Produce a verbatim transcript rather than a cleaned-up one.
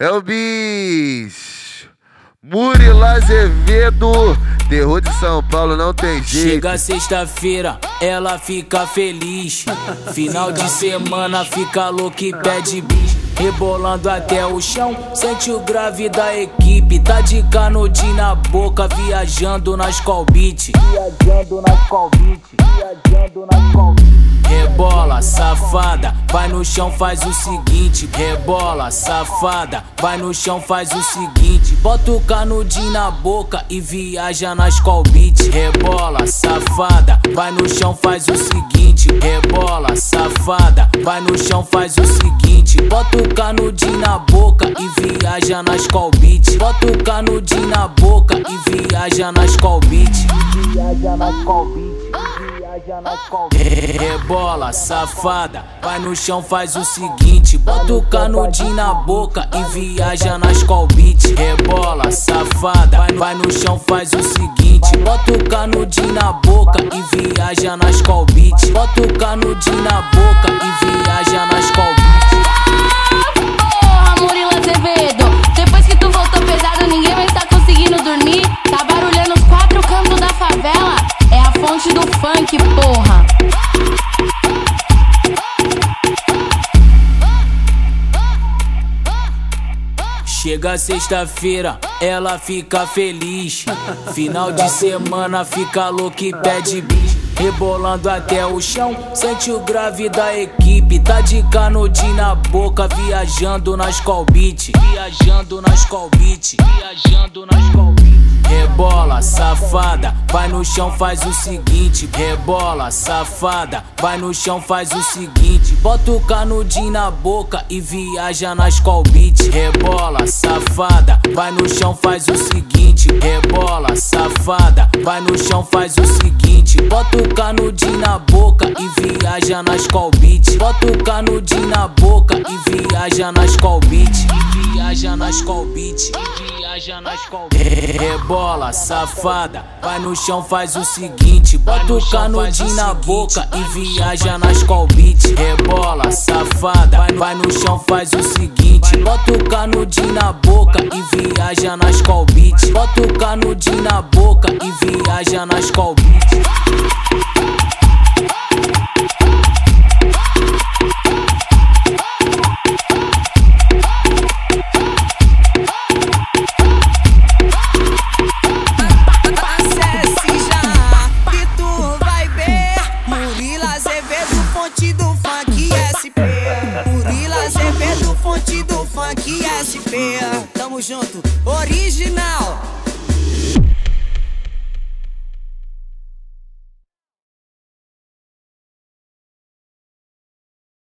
É o bicho. Murilo Azevedo, terror de São Paulo, não tem jeito. Chega sexta-feira, ela fica feliz. Final de semana fica louca e pede bis. Rebolando até o chão, sente o grave da equipe. Tá de canudinho na boca, viajando nas call beat. Viajando nas call beat, viajando nas call beat. Rebola, safada, vai no chão, faz o seguinte. Rebola, safada, vai no chão, faz o seguinte. Bota o canudinho na boca e viaja nas call beat. Rebola, safada, vai no chão, faz o seguinte. Rebola, safada, vai no chão, faz o seguinte. Bota o canudinho na boca e viaja nas call beat. Bota o canudinho na boca e viaja nas call beat. Viaja nas call beat. Rebola, safada, vai no chão, faz o seguinte. Bota o canudinho na boca e viaja nas call beat. Rebola, safada, vai no chão, faz o seguinte. Bota o canudinho na boca e viaja nas call beat. Bota o canudinho na boca e viaja nas call beat. Porra, Murilo Azevedo, depois que tu voltou pesado, ninguém mais tá conseguindo dormir. Tá barulhando os quatro cantos da favela. É a fonte do funk, porra. Chega sexta-feira, ela fica feliz. Final de semana fica louca e pede bis. Rebolando até o chão, sente o grave da equipe. Tá de canudinho na boca, viajando nas call beat. Viajando nas call beat, viajando nas call beat. Rebola, safada, vai no chão, faz o seguinte. Rebola, safada, vai no chão, faz o seguinte. Bota o canudinho na boca e viaja nas call beat. Rebola, safada, vai no chão, faz o seguinte. Rebola, safada, vai no chão, faz o seguinte. Bota o canudinho na boca e viaja nas call beat. Bota o canudinho na boca e viaja nas call beat. E viaja nas call beat, e viaja nas call beat. Rebola, safada, vai no chão, faz o seguinte. Bota o canudinho na boca e viaja nas call beat. Rebola, safada, vai no chão, faz o seguinte. Bota o canudinho na boca e viaja nas call beat. Bota o canudinho na boca e viaja nas call beat. Fonte do funk S P, Murilo Azevedo, fonte do funk S P. Tamo junto, original.